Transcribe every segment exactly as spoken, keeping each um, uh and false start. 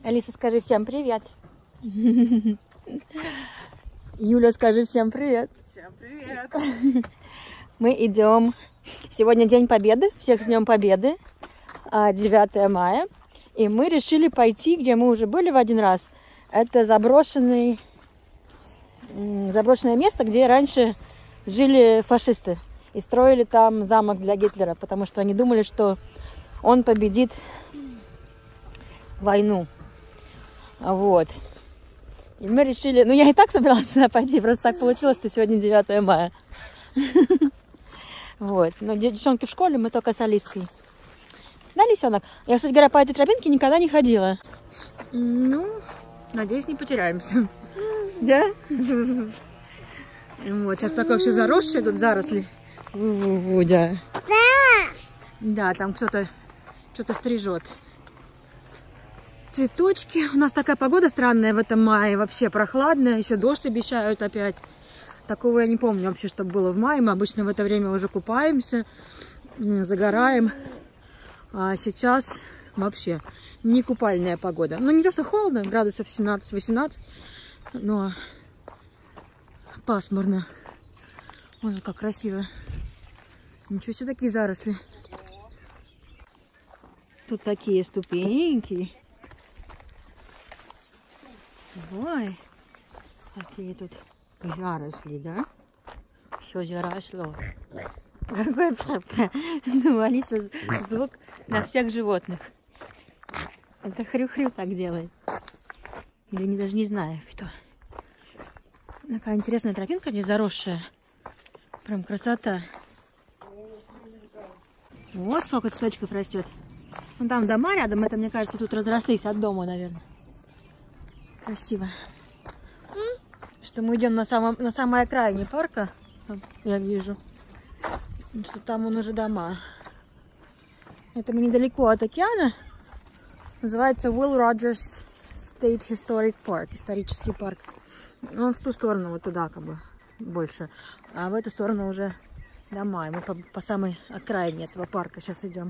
Алиса, скажи всем привет. Юля, скажи всем привет. Всем привет. Мы идем. Сегодня День Победы. Всех с Днем Победы. девятое мая. И мы решили пойти, где мы уже были в один раз. Это заброшенный, заброшенное место, где раньше жили фашисты. И строили там замок для Гитлера, потому что они думали, что он победит войну. Вот. И мы решили... Ну, я и так собиралась сюда пойти, просто так получилось, что сегодня девятое мая. Вот. Но девчонки в школе, мы только с Алиской. Да, лисенок? Я, кстати говоря, по этой тропинке никогда не ходила. Ну, надеюсь, не потеряемся. Да? Вот, сейчас такое все заросшее, тут заросли. Да. Да, там кто-то что-то стрижет. Цветочки. У нас такая погода странная в этом мае. Вообще прохладная. Еще дождь обещают опять. Такого я не помню вообще, чтобы было в мае. Мы обычно в это время уже купаемся, загораем. А сейчас вообще не купальная погода. Ну, не то, что холодно, градусов семнадцать-восемнадцать, но пасмурно. Ой, как красиво. Ничего себе, такие заросли. Тут такие ступеньки. Ой, какие тут заросли, да? Все заросло. Какой папа? Ну, Алиса, звук на всех животных. Это хрю-хрю так делает. Или не, даже не знаю, кто. Такая интересная тропинка здесь заросшая. Прям красота. Вот сколько цветочков растет. Вон там дома рядом, это, мне кажется, тут разрослись от дома, наверное. Красиво. Что мы идем на самом, на самой окраине парка, я вижу. Что там вон уже дома. Это мы недалеко от океана. Называется Will Rogers State Historic Park. Исторический парк. Он в ту сторону, вот туда как бы больше. А в эту сторону уже дома. И мы по, по самой окраине этого парка сейчас идем.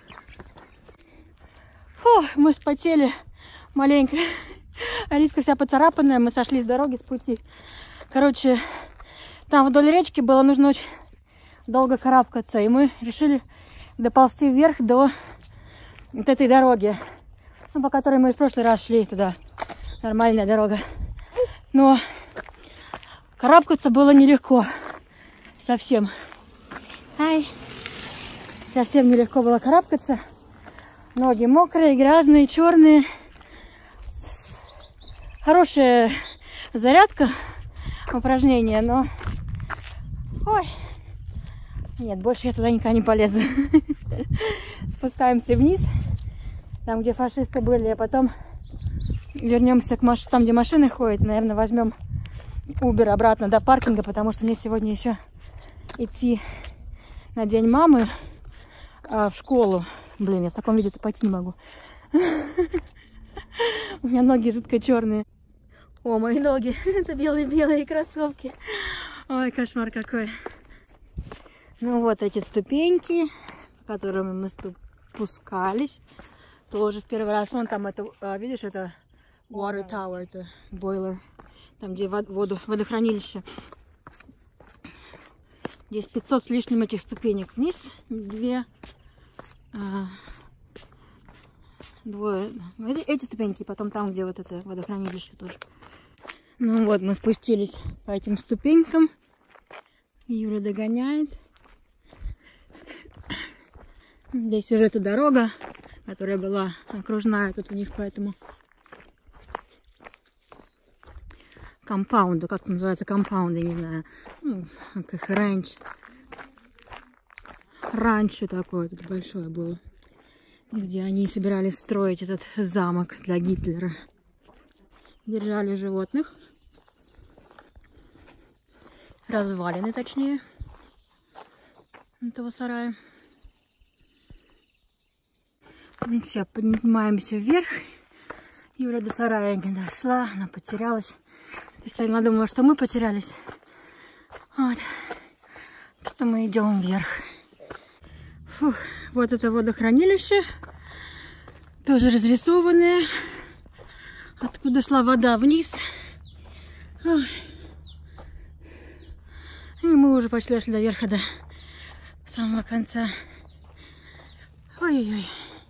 Фу, мы вспотели маленько. Алиска вся поцарапанная. Мы сошли с дороги, с пути. Короче, там вдоль речки было нужно очень долго карабкаться. И мы решили доползти вверх до вот этой дороги, ну, по которой мы в прошлый раз шли туда. Нормальная дорога. Но карабкаться было нелегко. Совсем. Ай. Совсем нелегко было карабкаться. Ноги мокрые, грязные, черные. Хорошая зарядка, упражнение, но... Ой. Нет, больше я туда никогда не полезу. Спускаемся вниз, там, где фашисты были, а потом вернемся к маш... там, где машины ходят. Наверное, возьмем Uber обратно до паркинга, потому что мне сегодня еще идти на День мамы а, в школу. Блин, я в таком виде-то пойти не могу. У меня ноги жутко черные. О, мои ноги. Это белые-белые кроссовки. Ой, кошмар какой. Ну вот эти ступеньки, по которым мы спускались. Тоже в первый раз. Вон там это, видишь, это water tower, это бойлер. Там, где воду, водохранилище. Здесь пятьсот с лишним этих ступенек вниз. Две. А, двое. Эти, эти ступеньки, потом там, где вот это водохранилище тоже. Ну вот, мы спустились по этим ступенькам. Юля догоняет. Здесь уже эта дорога, которая была окружная тут у них, поэтому компаунду, как это называется, компаунды, не знаю, ну, как их раньше. Раньше такое тут большое было, где они собирались строить этот замок для Гитлера. Держали животных. Развалины, точнее, этого сарая. Ну все, поднимаемся вверх. Юля до сарая не дошла, она потерялась. То есть она думала, что мы потерялись. Вот. Что мы идем вверх. Фух, вот это водохранилище. Тоже разрисованное. откуда шла вода вниз. Ой. И мы уже почти дошли до верха, до самого конца. Ой-ой-ой.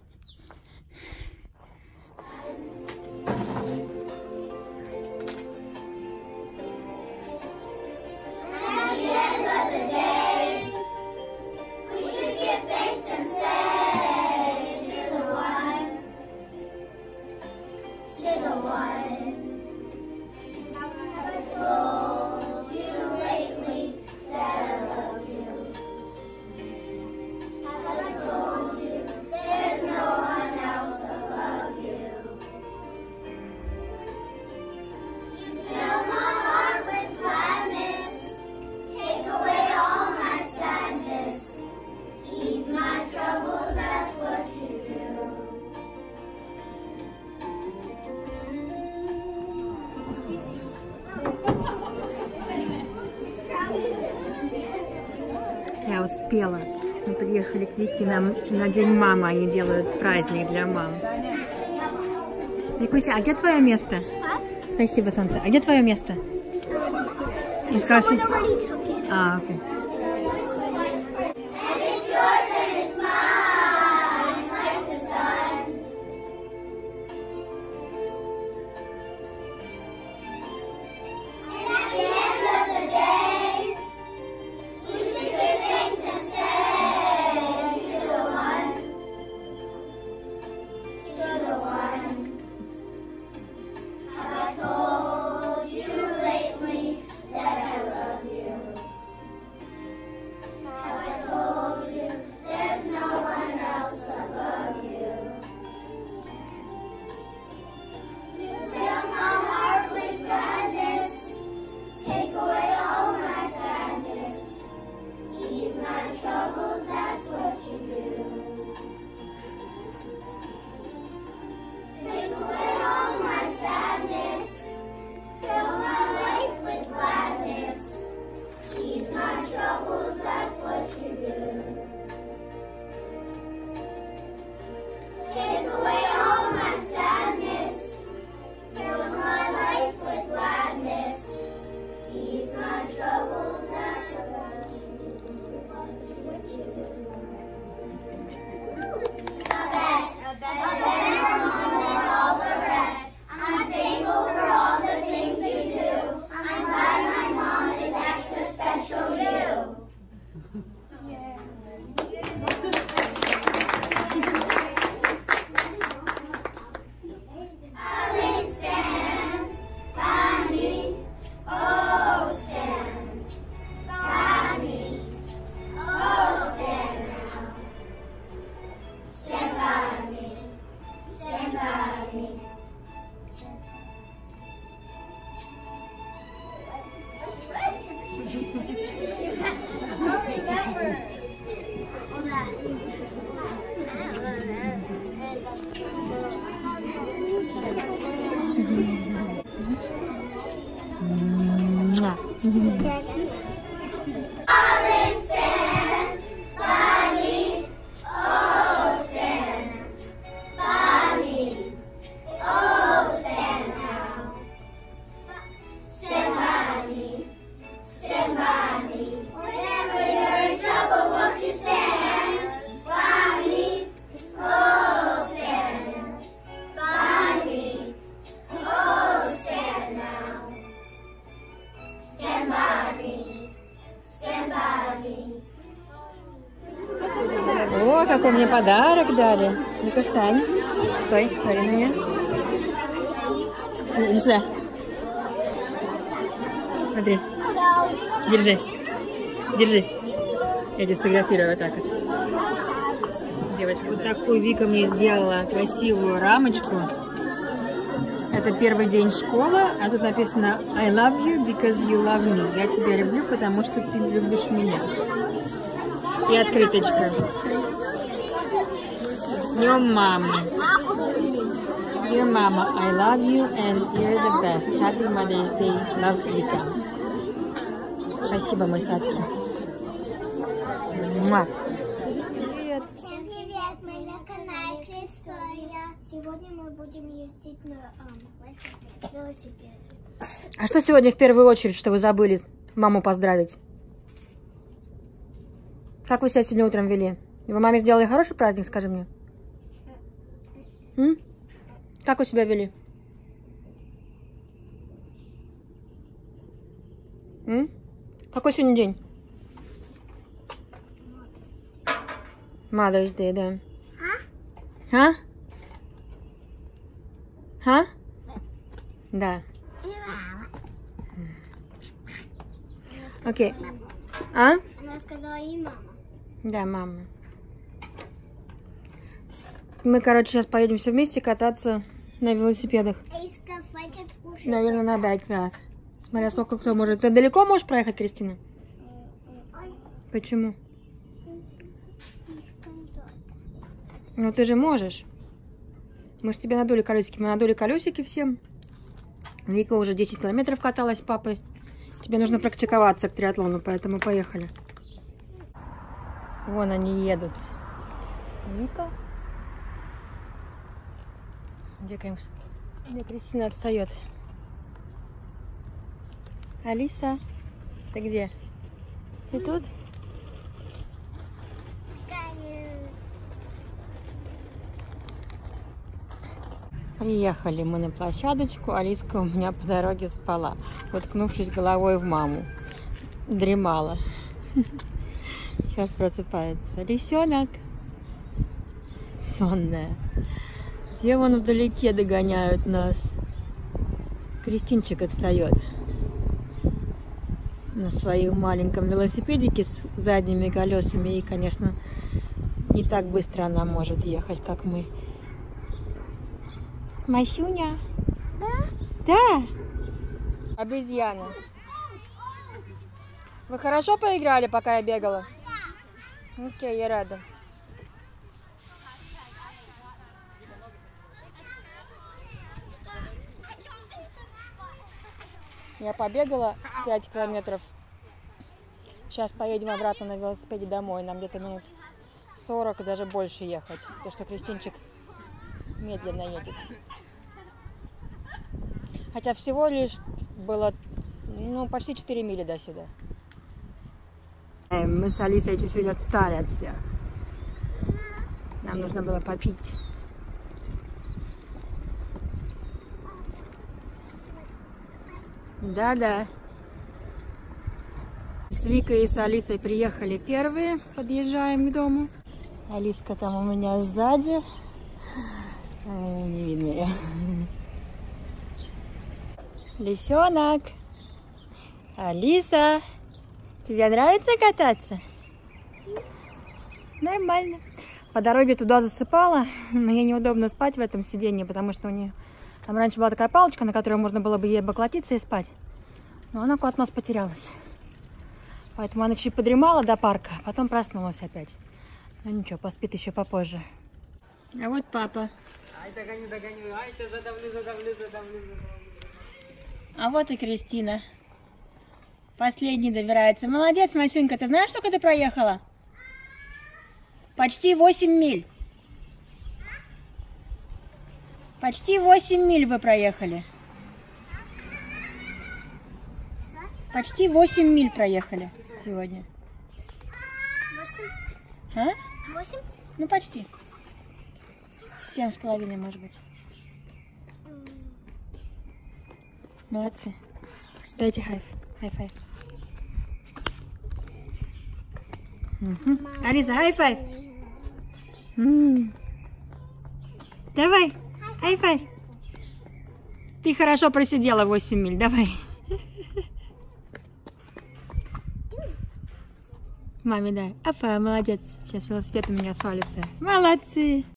Я успела. Мы приехали к Вике на, на День мамы. Они делают праздник для мам. Викуся, а где твое место? А? Спасибо, солнце. А где твое место? Не скажи. А, окей. О, какой мне подарок дали. Ну-ка, встань. Стой, смотри на меня. Иди сюда. Смотри. Держи. Держи. Я тебя сфотографирую вот так вот. Девочка, вот такую Вика мне сделала красивую рамочку. Это первый день школы, а тут написано I love you because you love me. Я тебя люблю, потому что ты любишь меня. И открыточка. Днем мамы. Dear Mama, I love you and you're the best. Happy Mother's Day. Love, Vika. Спасибо, мой сладкий. Муа. Привет. Всем привет, мы на канале Кристория. Сегодня мы будем будем ездить на а, велосипеде. А что сегодня в первую очередь, что вы забыли маму поздравить? Как вы себя сегодня утром вели? Вы маме сделали хороший праздник, скажи мне? М? Как вы себя вели? М? Какой сегодня день? Mother's Day, да. А? А? Да. Окей. А? Она сказала и мама. Да, мама. Мы, короче, сейчас поедем все вместе кататься на велосипедах. Наверное, на байк-пят. Смотря сколько кто может. Ты далеко можешь проехать, Кристина? Почему? Ну ты же можешь. Мы же тебе надули колесики. Мы надули колесики всем. Вика уже десять километров каталась с папой. Тебе нужно практиковаться к триатлону, поэтому поехали. Вон они едут. Вика. Где, Где Кристина отстает? Алиса, ты где? Ты тут? Приехали мы на площадочку. Алиска у меня по дороге спала, уткнувшись головой в маму. Дремала. Сейчас просыпается. Лисенок. Сонная. Где вон вдалеке догоняют нас. Кристинчик отстает. На своем маленьком велосипедике с задними колесами. И, конечно, не так быстро она может ехать, как мы. Масюня? Да? Да. Обезьяна. Вы хорошо поиграли, пока я бегала? Да. Окей, я рада. Я побегала пять километров. Сейчас поедем обратно на велосипеде домой. Нам где-то минут сорок и даже больше ехать. Потому что Кристинчик медленно едет. Хотя всего лишь было ну, почти четыре мили до сюда. Мы с Алисой чуть-чуть отстали от всех. Нам нужно было попить. Да-да. С Викой и с Алисой приехали первые. Подъезжаем к дому. Алиска там у меня сзади. Не видно ее. Лисенок. Алиса. Тебе нравится кататься? Нормально. По дороге туда засыпала. Мне неудобно спать в этом сиденье, потому что у нее там раньше была такая палочка, на которой можно было бы ей облокотиться и спать. Но она куда-то нас потерялась. Поэтому она чуть подремала до парка, а потом проснулась опять. Ну ничего, поспит еще попозже. А вот папа. Ай, догоню, догоню. Ай, ты задавлю, задавлю, задавлю, задавлю. А вот и Кристина. Последний добирается. Молодец, Масюнька. Ты знаешь, сколько ты проехала? Почти восемь миль. Почти восемь миль вы проехали. Почти восемь миль проехали сегодня. Восемь? А? Восемь? Ну, почти. Семь с половиной, может быть. Молодцы. Дайте хайф. Хай-файв. Угу. Алиса, хай-файв. Давай, хай-файв. Ты хорошо просидела восемь миль, давай. Маме дай. Апа, молодец. Сейчас велосипед у меня свалится. Молодцы.